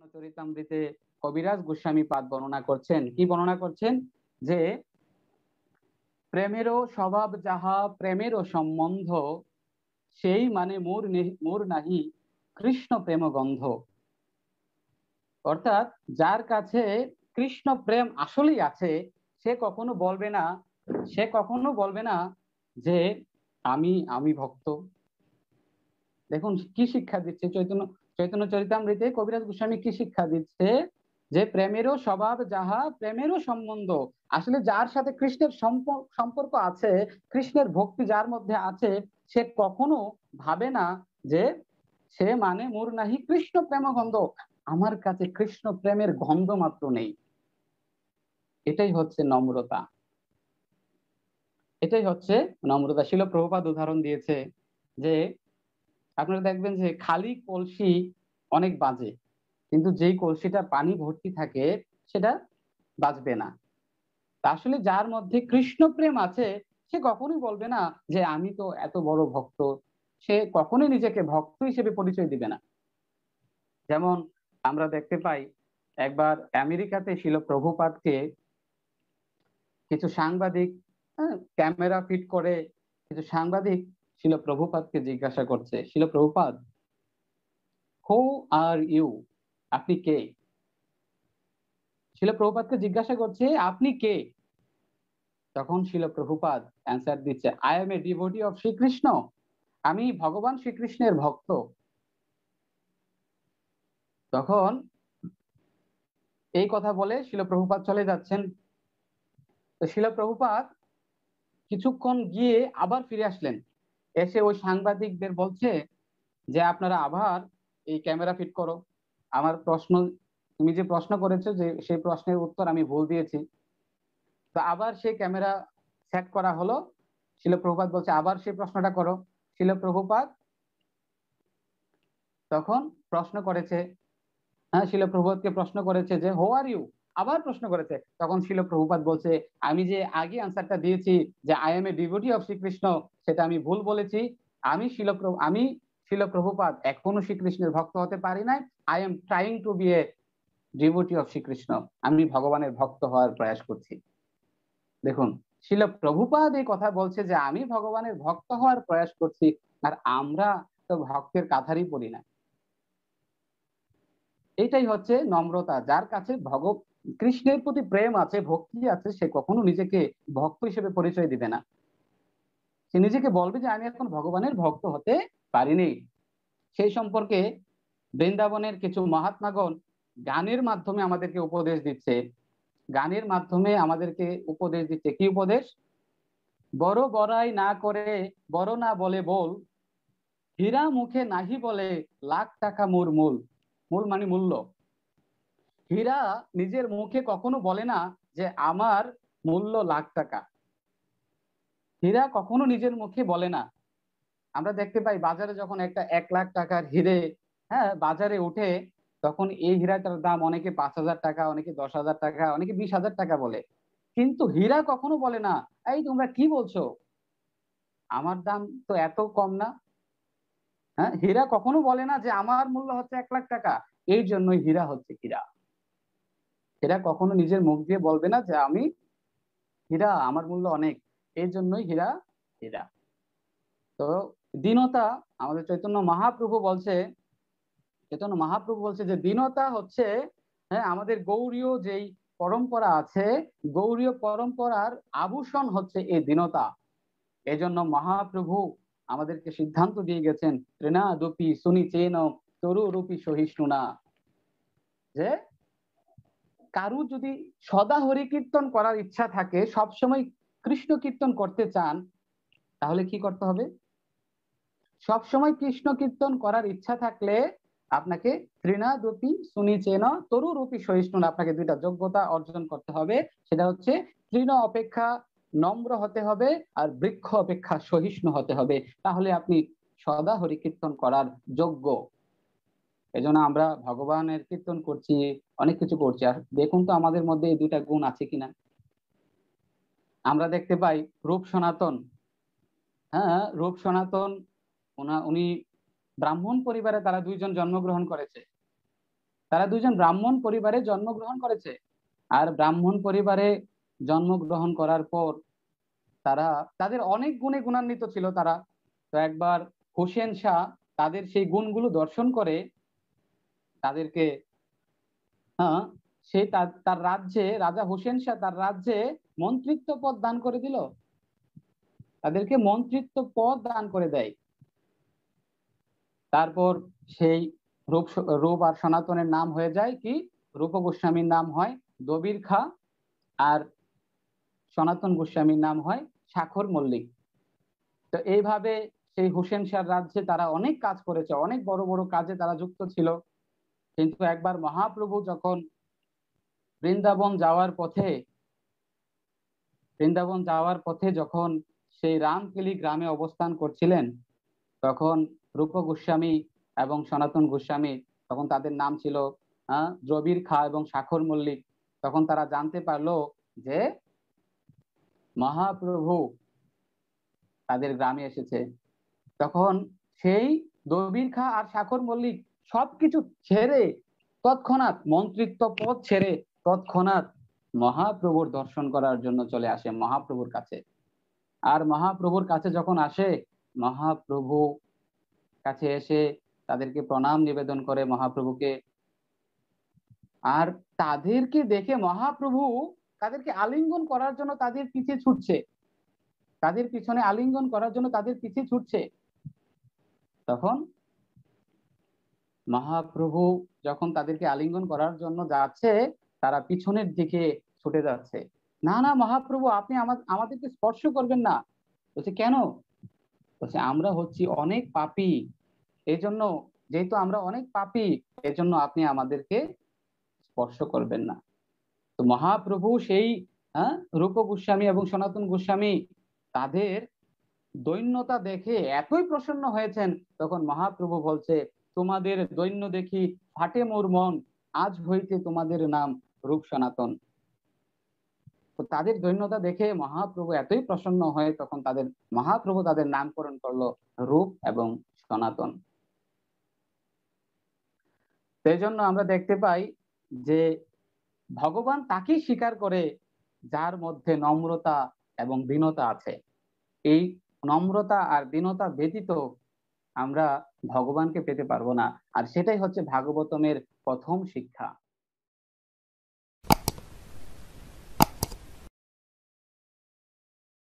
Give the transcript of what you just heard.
চরিতামৃতে কবিরাজ গোস্বামী পাদ বর্ণনা করছেন, কি বর্ণনা করছেন? যে প্রেমেরও স্বভাব যাহা প্রেমেরও সম্বন্ধ, সেই মানে মোর নাহি কৃষ্ণ প্রেম গন্ধ। অর্থাৎ যার কাছে কৃষ্ণ প্রেম আসলেই আছে, সে কখনো বলবে না যে আমি আমি ভক্ত। দেখুন কি শিক্ষা দিচ্ছে চৈতন্য চৈতন্য চরিতামৃতে কবিরাজ গোস্বামী কি শিক্ষা দিচ্ছে? যে প্রেমেরও স্বভাব যাহা প্রেমেরও সম্বন্ধ, আসলে যার সাথে কৃষ্ণের সম্পর্ক আছে, কৃষ্ণের ভক্তি যার মধ্যে আছে, সে কখনো ভাবে না যে সে মানে মোর নাহি কৃষ্ণ প্রেম গন্ধ, আমার কাছে কৃষ্ণ প্রেমের গন্ধ মাত্র নেই। এটাই হচ্ছে নম্রতা, এটাই হচ্ছে নম্রতা। শিল প্রভুপাদ উদাহরণ দিয়েছে যে আপনারা দেখবেন যে খালি কলসি অনেক বাজে, কিন্তু যেই কলসিটা পানি ভর্তি থাকে সেটা বাজবে না। আসলে যার মধ্যে কৃষ্ণ প্রেম আছে, সে কখনোই বলবে না যে আমি তো এত বড় ভক্ত, সে কখনোই নিজেকে ভক্ত হিসেবে পরিচয় দিবে না। যেমন আমরা দেখতে পাই, একবার আমেরিকাতে শিল প্রভুপাদকে কিছু সাংবাদিক, ক্যামেরা ফিট করে কিছু সাংবাদিক শিল প্রভুপাদকে জিজ্ঞাসা করছে, শিল প্রভুপাদ, হু আর ইউ, আপনি কে? শিল প্রভুপাদকে জিজ্ঞাসা করছে আপনি কে? তখন শিল প্রভুপাদ অ্যান্সার দিচ্ছে, I am a devotee of Shri Krishna, আমি ভগবান শ্রীকৃষ্ণের ভক্ত। তখন এই কথা বলে শিল প্রভুপাদ চলে যাচ্ছেন। তো শিল প্রভুপাদ কিছুক্ষণ গিয়ে আবার ফিরে আসলেন, এসে ওই সাংবাদিকদের বলছে যে আপনারা আবার এই ক্যামেরা ফিট করো, আমার প্রশ্ন, তুমি যে প্রশ্ন করেছো যে সেই প্রশ্নের উত্তর আমি ভুল দিয়েছি। তো আবার সেই ক্যামেরা সেট করা হলো। শিল প্রভুপাদ বলছে আবার সেই প্রশ্নটা করো। শিল প্রভুপাদ তখন প্রশ্ন করেছে, হ্যাঁ, শিল প্রভুপাদকে প্রশ্ন করেছে যে হু আর ইউ, আবার প্রশ্ন করেছে। তখন শিল প্রভুপাদ বলছে আমি যে আগে আনসারটা দিয়েছি যে I am a devotee of Shri Krishna, সেটা আমি ভুল বলেছি। আমি শিল প্রভুপাদ এখনো শ্রীকৃষ্ণের ভক্ত হতে পারি নাই। I am trying to be a devotee of Shri Krishna, আমি ভগবানের ভক্ত হওয়ার প্রয়াস করছি। দেখুন, শিল প্রভুপাদ এই কথা বলছে যে আমি ভগবানের ভক্ত হওয়ার প্রয়াস করছি, আর আমরা তো ভক্তের কাঁথারই পড়ি না। এটাই হচ্ছে নম্রতা। যার কাছে কৃষ্ণের প্রতি প্রেম আছে, ভক্তি আছে, সে কখনো নিজেকে ভক্ত হিসেবে পরিচয় দিবে না। সে নিজেকে বলবে যে আমি এখন ভগবানের ভক্ত হতে পারিনি। সেই সম্পর্কে বৃন্দাবনের কিছু মহাত্মাগণ গানের মাধ্যমে আমাদেরকে উপদেশ দিচ্ছে। গানের মাধ্যমে আমাদেরকে উপদেশ দিচ্ছে, কি উপদেশ? বড় বড়াই না করে বড় না বলে বল, হীরা মুখে নাহি বলে লাখ টাকা মোর মূল। মূল মানে মূল্য। হীরা নিজের মুখে কখনো বলে না যে আমার মূল্য লাখ টাকা। হীরা কখনো নিজের মুখে বলে না। আমরা দেখতে পাই বাজারে যখন একটা 1 লাখ টাকার হিরে, হ্যাঁ, বাজারে উঠে, তখন এই হীরাটার দাম অনেকে 5,000 টাকা, অনেকে 10,000 টাকা, অনেকে 20,000 টাকা বলে। কিন্তু হীরা কখনো বলে না এই তোমরা কি বলছো, আমার দাম তো এত কম না। হ্যাঁ, হীরা কখনো বলে না যে আমার মূল্য হচ্ছে 1 লাখ টাকা। এই জন্যই হীরা হচ্ছে হীরা। হীরা কখনো নিজের মুখ দিয়ে বলবে না যে আমি হীরা, আমার মূল্য অনেক। এই জন্যই হীরা হীরা। তো দীনতা, আমাদের চৈতন্য মহাপ্রভু বলছে যে দীনতা হচ্ছে, হ্যাঁ, আমাদের গৌড়ীয় যেই পরম্পরা আছে, গৌড়ীয় পরম্পরার আভূষণ হচ্ছে এই দীনতা। এজন্য মহাপ্রভু আমাদেরকে সিদ্ধান্ত দিয়ে গেছেন, ত্রিনাদপি সুনিচেন তরু রূপী সহিষ্ণুনা, যে কারু যদি সদা হরি কীর্তন করার ইচ্ছা থাকে, সবসময় কৃষ্ণ কীর্তন করতে চান, তাহলে কি করতে হবে? সবসময় কৃষ্ণ কীর্তন করার ইচ্ছা থাকলে আপনাকে তৃণাদপি সুনিচেন তরু রূপী সহিষ্ণু, আপনাকে দুইটা যোগ্যতা অর্জন করতে হবে। সেটা হচ্ছে তৃণ অপেক্ষা নম্র হতে হবে, আর বৃক্ষ অপেক্ষা সহিষ্ণু হতে হবে। তাহলে আপনি সদা হরি কীর্তন করার যোগ্য। এজন্য আমরা ভগবানের কীর্তন করছি, অনেক কিছু করছি, আর দেখুন তো আমাদের মধ্যে এই দুইটা গুণ আছে কিনা। আমরা দেখতে পাই রূপ সনাতন, হ্যাঁ, রূপ সনাতন, উনি ব্রাহ্মণ পরিবারে তারা দুইজন জন্মগ্রহণ করেছে। তারা দুজন ব্রাহ্মণ পরিবারে জন্মগ্রহণ করেছে। আর ব্রাহ্মণ পরিবারে জন্মগ্রহণ করার পর তারা তাদের অনেক গুণে গুণান্বিত ছিল তারা। তো একবার হোসেন শাহ তাদের সেই গুণগুলো দর্শন করে তাদেরকে, হ্যাঁ, সে তার রাজ্যে, রাজা হোসেন শাহ তার রাজ্যে মন্ত্রিত্ব পদ দান করে দিল, তাদেরকে মন্ত্রিত্ব পদ দান করে দেয়। তারপর সেই রূপ রূপ আর সনাতনের নাম হয়ে যায় কি, রূপ গোস্বামীর নাম হয় দবির খা, আর সনাতন গোস্বামীর নাম হয় শাখর মল্লিক। তো এইভাবে সেই হোসেন শাহর রাজ্যে তারা অনেক কাজ করেছে, অনেক বড় বড় কাজে তারা যুক্ত ছিল। কিন্তু একবার মহাপ্রভু যখন বৃন্দাবন যাওয়ার পথে, বৃন্দাবন যাওয়ার পথে যখন সেই রামকেলি গ্রামে অবস্থান করছিলেন, তখন রূপ গোস্বামী এবং সনাতন গোস্বামী, তখন তাদের নাম ছিল দ্রবিড় খা এবং শাখর মল্লিক। তখন তারা জানতে পারলো যে মহাপ্রভু তাদের গ্রামে এসেছে। তখন সেই দ্রবিড় খা আর শাখর মল্লিক সবকিছু ছেড়ে তৎক্ষণাৎ মন্ত্রিত্ব পদ ছেড়ে তৎক্ষণাৎ মহাপ্রভুর দর্শন করার জন্য চলে আসে মহাপ্রভুর কাছে। আর মহাপ্রভুর কাছে যখন আসে, মহাপ্রভু কাছে এসে তাদেরকে প্রণাম নিবেদন করে মহাপ্রভুকে। আর তাদেরকে দেখে মহাপ্রভু তাদেরকে আলিঙ্গন করার জন্য তাদের পিছে ছুটছে, তাদের পিছনে আলিঙ্গন করার জন্য তাদের পিছে ছুটছে। তখন মহাপ্রভু যখন তাদেরকে আলিঙ্গন করার জন্য যাচ্ছে, তারা পিছনের দিকে ছুটে যাচ্ছে। না না মহাপ্রভু, আপনি আমাদেরকে স্পর্শ করবেন না। বলছে কেন? বলছে আমরা হচ্ছি অনেক পাপী, এই জন্য, যেহেতু আমরা অনেক পাপী, এজন্য আপনি আমাদেরকে স্পর্শ করবেন না। তো মহাপ্রভু সেই রূপ গোস্বামী এবং সনাতন গোস্বামী তাদের দৈন্যতা দেখে এতই প্রসন্ন হয়েছেন, তখন মহাপ্রভু বলছে তোমাদের দৈন্য দেখি ফাটে মোর মন, আজ হইতে তোমাদের নাম রূপ সনাতন। তো তাদের দৈন্যতা দেখে মহাপ্রভু এতই প্রসন্ন হয়ে তখন মহাপ্রভু তাদের নামকরণ করলো রূপ এবং সনাতন। সেই জন্য আমরা দেখতে পাই যে ভগবান তাকেই স্বীকার করে যার মধ্যে নম্রতা এবং দীনতা আছে। এই নম্রতা আর দীনতা ব্যতীত আমরা ভগবানকে পেতে পারবো না। আর সেটাই হচ্ছে ভাগবতমের প্রথম শিক্ষা।